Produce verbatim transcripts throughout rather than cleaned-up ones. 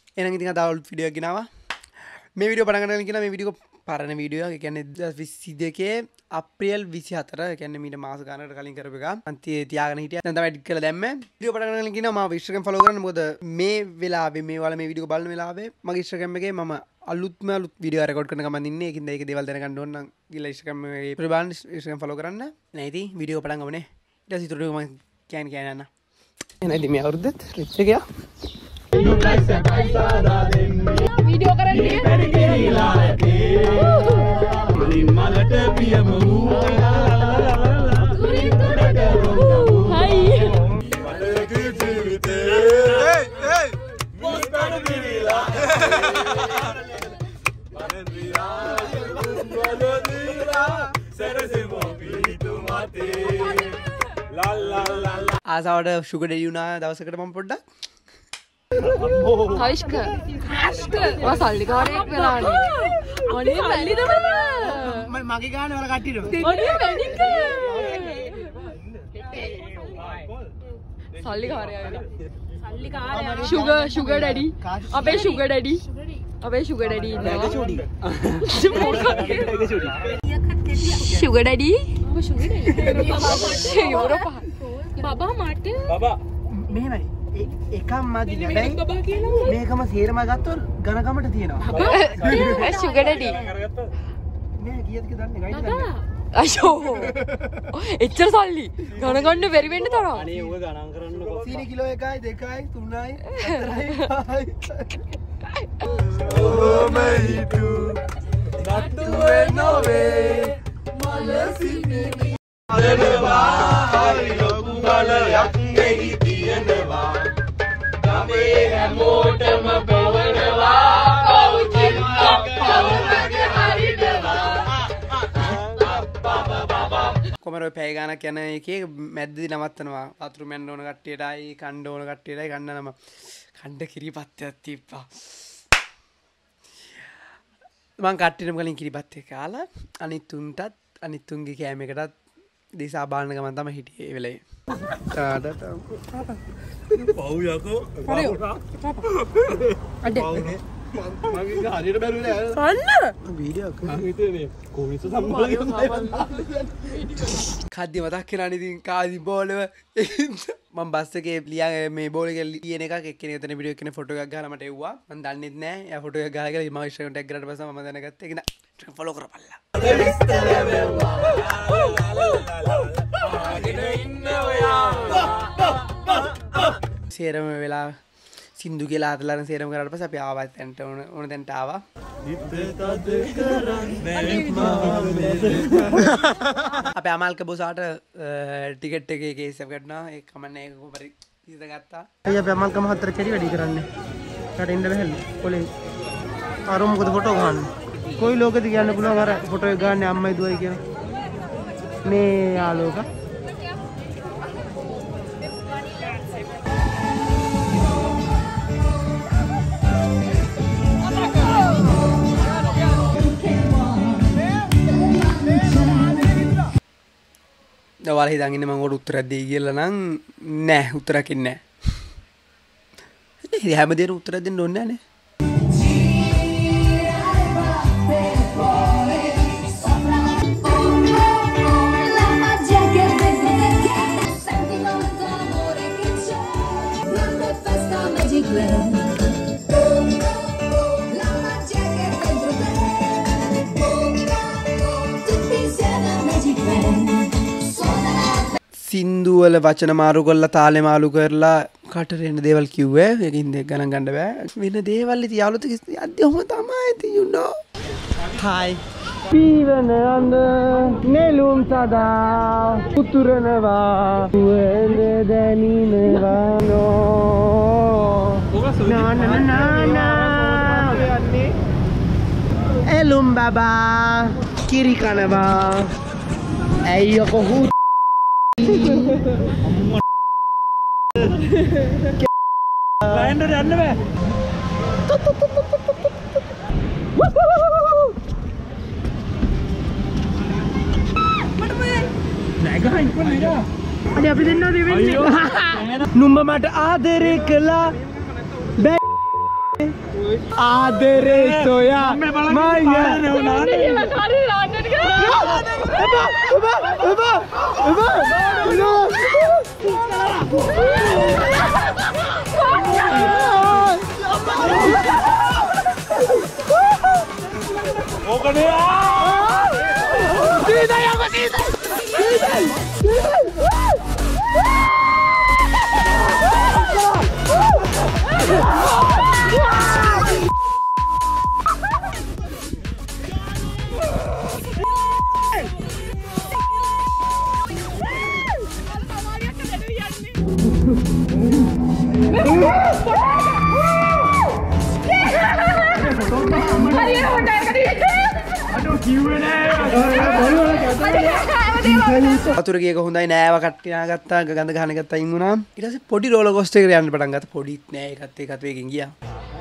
එහෙනම් ඉතින් අද අලුත් වීඩියෝ එකක් ගෙනාවා. මේ වීඩියෝ පටන් ගන්න කියන මේ වීඩියෝ පරණ වීඩියෝ එක. ඒ කියන්නේ දෙදාස් විසි දෙකේ අප්‍රේල් විසිහතර. ඒ කියන්නේ මීට මාස ගානකට කලින් කරපු එක. අන්තිේ තියාගෙන හිටියා. දැන් තමයි එඩිට් කරලා දැම්මේ. වීඩියෝ පටන් ගන්න කියනවා මම Instagram follow කරන්න. මොකද මේ වෙලාවේ මේ වල මේ වීඩියෝ බලන වෙලාවේ මගේ Instagram එකේ මම අලුත්ම අලුත් වීඩියෝ රෙකෝඩ් කරන ගමන් ඉන්නේ. ඒකින්ද ඒක දේවල් දැනගන්න ඕන නම් ගිහලා Instagram එකේ ප්‍රබාන් Instagram follow කරන්න. නෑ ඉතින් වීඩියෝ පටන් ගමනේ. ඊට පස්සේ ඊට මම කියන්නේ කියන්නේ යන්න. එහෙනම් ඉතින් මේ අවුරුද්දත් රිච් එක යා. वीडियो करන්නේ මලට පියමු හයි මලක ජීවිතේ හේ හේ මොස්තන දිවිලා මනදිරා මනදිරා සරසෙමු පිටු මතේ ලා ලා ලා ආසාවට සුගර් ඩැඩි වුණා දවසකට මම පොඩ්ඩක් කයිෂ්ක කයිෂ්ක වා සල්ලිකාරයෙක් වෙලානේ අනේ මල්ලිද මම මගේ ගානේ වල කට්ටියට අනේ වැඩික සල්ලිකාරයා වෙලා සල්ලිකාරයා සුගර් සුගර් ඩැඩි අපේ සුගර් ඩැඩි අපේ සුගර් ඩැඩි ඉන්නවා සුගර් ඩැඩි ඔබ සුගර් ඩැඩි යුරෝපා බබා මට බබා මෙහෙමයි එකක් මදි හැබැයි මේකම සේරම ගත්තොත් ඝනකමට තියෙනවා සුගර් ඩැඩි මේ කීයද කියලා දන්නේ ගයිඩ් ගන්න අයියෝ එච්චර සල්ලි ගණන් ගන්න බැරි වෙන්න තරම් අනේ ඔය ගණන් කරන්නකො සීනි කිලෝ එකයි දෙකයි තුනයි හතරයි ඕ මහිතු නටුවේ නොවේ මලසිනි අදනවා හරි ලොකු බලයක් නෙහි තියෙනවා ගමේ හැමෝටම බවනවා කවුචින් කවුරුගේ හරිනවා කොමර ඔය පැය ගානක් යන එකේ මැද්දදී නවත්තනවා වතුරු මැන්න ඕන කට්ටියටයි කණ්ඩ ඕන කට්ටියටයි කන්න නම කණ්ඩ කිරිපත්තයක් තිබ්බා මං කට්ටියටම කලින් කිරිපත් එක කාලා අනිත් තුන්ටත් අනිත් තුන්ගේ කෑම එකටත් දිසා බාන්න ගමන් තමයි හිටියේ ඒ වෙලේ තාඩට පව් යකෝ අඩ මගේ හරියට බැලුවේ නෑ සන්න වීඩියෝ එක මම හිතුවේ කොමිස සම්බලගෙන කද්දි මතක් කරලා ඉතින් කාදි බෝලව මම බස් එකේ ලියා මේ බෝල් එක ලියන එකක් එක්කෙනෙක් එතන වීඩියෝ එකේ ෆොටෝ එකක් ගහලා මට එව්වා මම දන්නෙත් නෑ එයා ෆොටෝ එකක් ගහලා කියලා මම ඉන්ස්ටාග්‍රෑම් ටැග් කරලා පස්සේ මම දැනගත්තා ඒක නා ෆොලෝ කරපල්ලා සේරම වෙලා සින්දු කියලා අතලන සේරම කරලා පස්සේ අපි ආවත් තැනට ඕන ඕන තැනට ආවා අපේ අමල්ක බොසාට ටිකට් එකේ කේස් එක ගන්නවා ඒක කමන්නේ ඒක කොහොමද ඉඳ ගත්තා අයියා අපි අමල්ක මහත්තර කෙරි වැඩි කරන්නේ ඊට ඉන්න බැහැලු කොලේ ආරෝ මොකද ෆොටෝ ගන්න කොයි ලෝකෙද කියන්න පුළුවන් අර ෆොටෝ එක ගන්න අම්මයි දුවයි කියන මේ ආලෝක ඔයාලා හිතන් ඉන්නේ මම ඔයාලට උත්තරයක් දෙයි කියලා නම් නෑ උත්තරයක් ඉන්නේ නෑ. ඉතින් හැමදේම උත්තරයක් දෙන්න ඕනේ නෑනේ. සින්දු වල වචන මාරු කරලා තාලේ මාරු කරලා කටට එන දේවල් කිව්වේ ඒකින් දෙක ගණන් ගන්න බෑ වෙන දේවල් ඉතින් යාළුවෝ කිසි අද්දි ඔහම තමයි ඉතින් you know hi පීවන අඳ නෙළුම් සදා උතුරනවා වෙන දැනිනවා නෝ නා නා නා නා එළුම් බබා කිරි කනවා ඇයි කොහොම ලයින්ඩර් යන්න බෑ නෑ ගහන්න කොහොමද අද අපි දෙන්නා දෙවෙන්නේ නුඹ මට ආදරේ කළා ආදරේ සොයා මායියා වතුර ගියක හොඳයි නෑව කට්ටියා ගත්තා ගඳ ගහන ගත්තා අයින් වුණා ඊට පස්සේ පොඩි රෝලර් කෝස්ටර් එකකට යන්න පටන් ගත්තා පොඩිත් නෑ ඒකත් ඒකත් වේගෙන් ගියා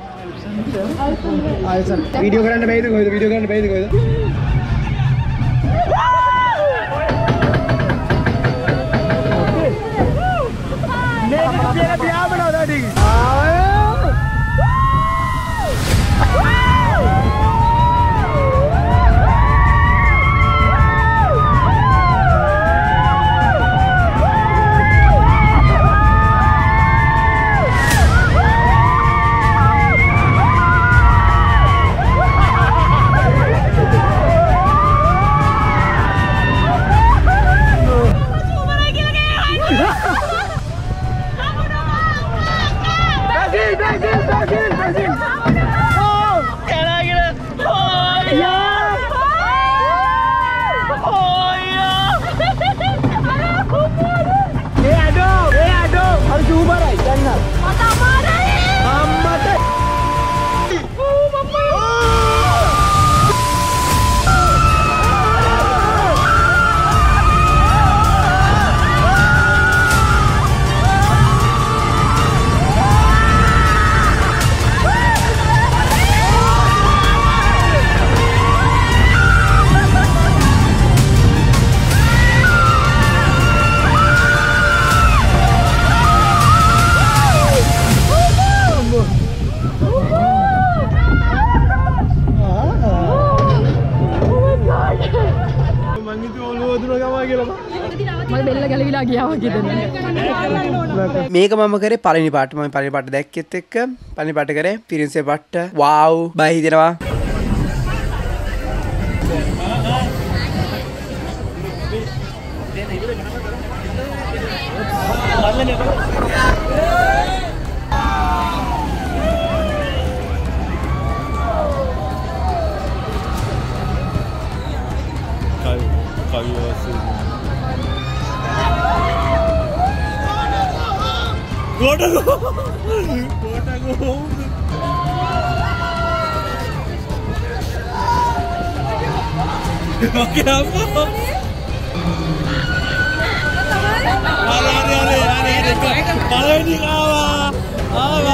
ආයෙත් වීඩියෝ කරන්න බැයිද කොහෙද වීඩියෝ කරන්න බැයිද කොහෙද මේක පියලා පියාඹනවා ඩැඩි මේක මම කරේ පළවෙනි පාට මම පළවෙනි පාට දැක්කෙත් එක්ක පළවෙනි පාට කරේ පිරින්සේ පාට වව් බය හිතෙනවා Kaviya Gotta go! Gotta go home! Okay, I'm going! Are, are, are, are, are, are, are,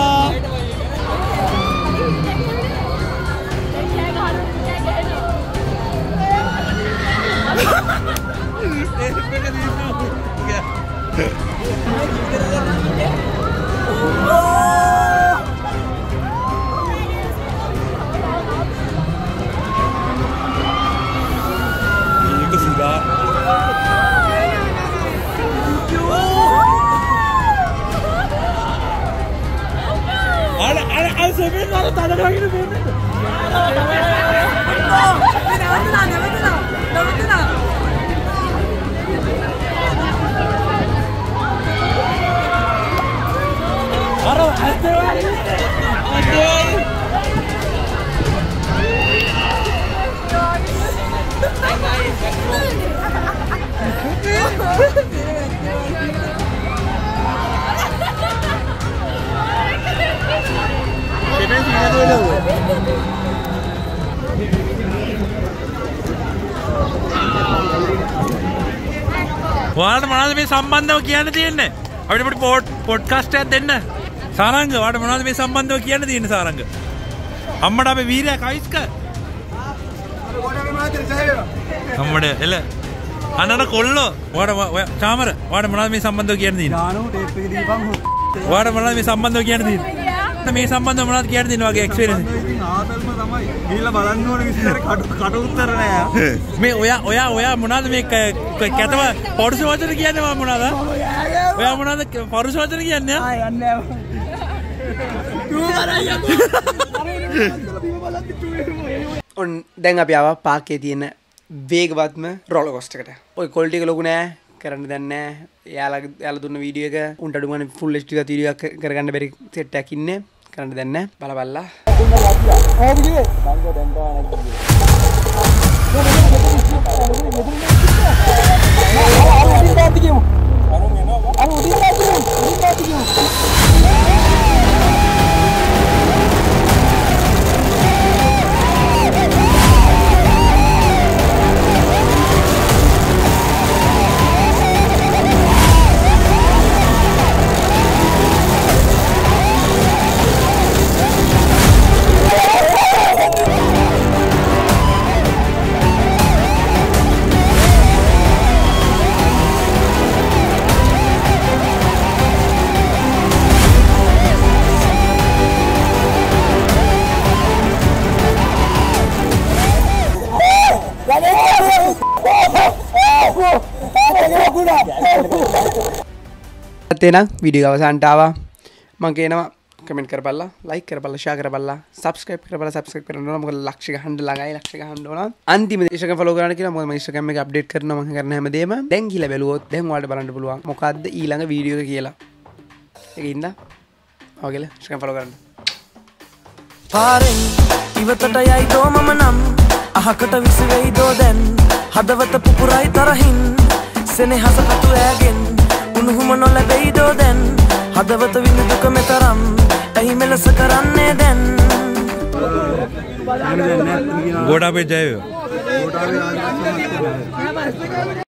ඔයාලට මොනවද මේ සම්බන්ධව කියන්න තියෙන්නේ? අපිට පොඩි පොඩ් පොඩ්කාස්ට් එකක් දෙන්න. සාරංග ඔයාලට මොනවද මේ සම්බන්ධව කියන්න තියෙන්නේ සාරංග? අම්මට අපේ වීරයා කයිස්ක. අම්මට එල අනන කොල්ලෝ ඔයාලට චාමර ඔයාලට මොනවද මේ සම්බන්ධව කියන්න තියෙන්නේ? දානෝ ටේප් එක දීපන්. ඔයාලට මොනවද මේ සම්බන්ධව කියන්න තියෙන්නේ? මේ සම්බන්ධව මොනවද කියන්න දෙනවා වගේ එක්ස්පීරියන්ස් ආතල්ම තමයි ගිහිල්ලා බලන්න ඕන විස්තර කට කට උත්තර නෑ මේ ඔයා ඔයා ඔයා මොනවද මේ කැතව පොරුස වචන කියන්නේ මොනවද ඔයා මොනවද පොරුස වචන කියන්නේ ආ යන්නේ ඔන්න දැන් අපි ආවා පාර්කේ තියෙන වේගවත්ම රෝලර් කෝස්ටර් එකට. ඔය ක්වොලිටි එක ලොකු නෑ කරන්න දෙයක් නෑ. එයාලා එයාලා දුන්න වීඩියෝ එක උන්ට අඩු ගානේ ෆුල් එච් ඩී එකක් වීඩියෝ එකක් කරගන්න බැරි සෙට් එකක් ඉන්නේ. කරන්න දෙයක් නෑ. බලපල්ලා. තේනම් වීඩියෝ අවසන්ට ආවා. මම කියනවා කමෙන්ට් කරපල්ලා, ලයික් කරපල්ලා, ෂෙයා කරපල්ලා, සබ්ස්ක්‍රයිබ් කරපල්ලා, සබ්ස්ක්‍රයිබ් කරන්න ඕන. මොකද ලක්ෂ ගහන්න ළඟයි, ලක්ෂ ගහන්න ඕන. අන්තිම ඉන්ස්ටාග්‍රෑම් ෆලෝ කරන්න කියලා. මොකද මම ඉන්ස්ටාග්‍රෑම් එක අප්ඩේට් කරනවා මම කරන හැමදේම. දැන් ගිහලා බැලුවොත් දැන් ඔයාලට බලන්න පුළුවන් මොකද්ද ඊළඟ වීඩියෝ එක කියලා. ඒකින්ද ඔයගල ඉන්ස්ටාග්‍රෑම් ෆලෝ කරන්න. පාරෙන් ඉවතට යයි දෝ මම නම් අහකට විස වෙයි දෝ දැන් හදවත පුපුරයි තරහින් සෙනෙහස කටු ඈගෙන් උණුහුම නොලැබෙයි දෝ දැන් හදවත විඳ දුක මෙතරම් ඇයි මෙලෙස කරන්නේ දැන් ගෝඩාපේ ජය වේවා.